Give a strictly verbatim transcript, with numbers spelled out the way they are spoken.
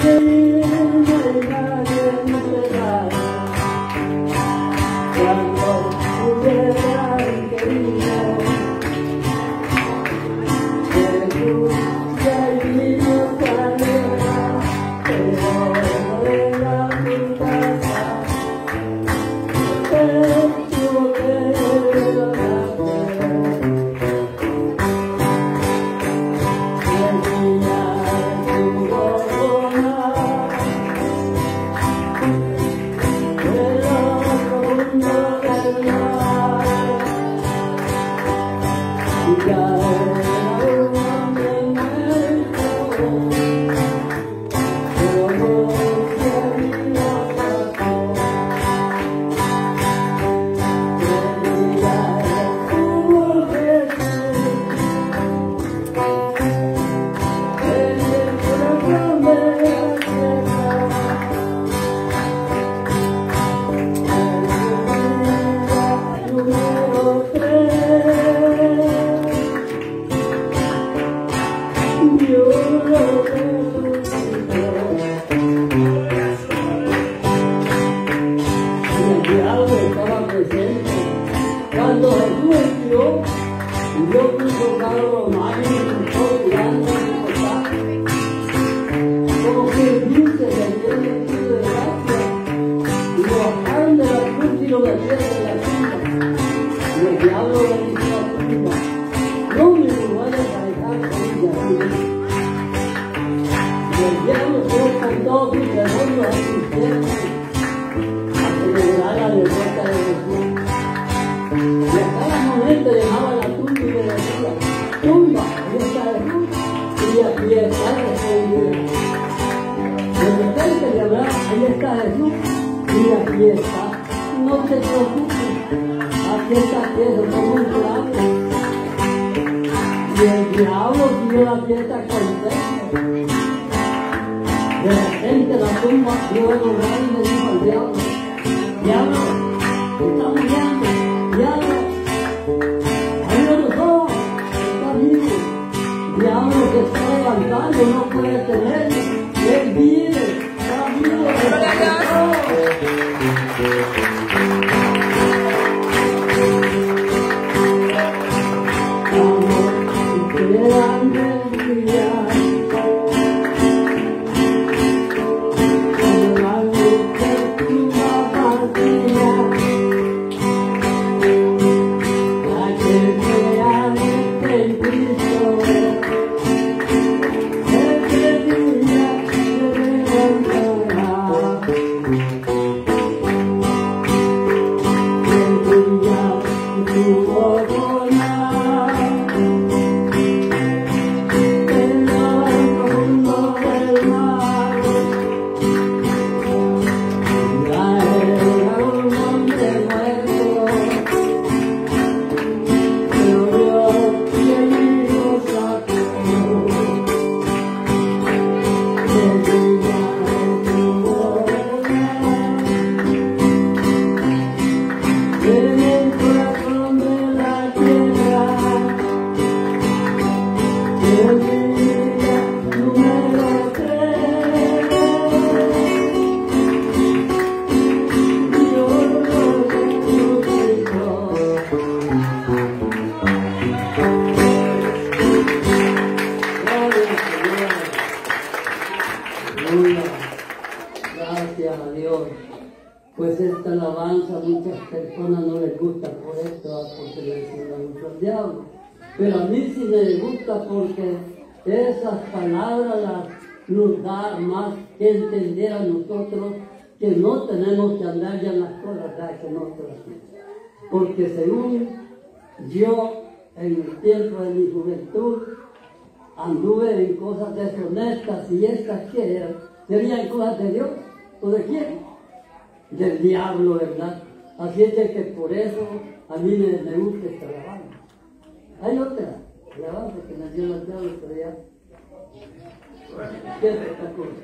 Pero a mí sí me gusta porque esas palabras las, nos da más que entender a nosotros que no tenemos que andar ya en las cosas que nosotros hacemos. Porque según yo, en el tiempo de mi juventud, anduve en cosas deshonestas y estas que eran, serían cosas de Dios o de quién, del diablo, ¿verdad? Así es de que por eso a mí me, me gusta esta alabanza. Hay otra alabanza que nació en la tabla, pero ya. ¿Qué es esta cosa?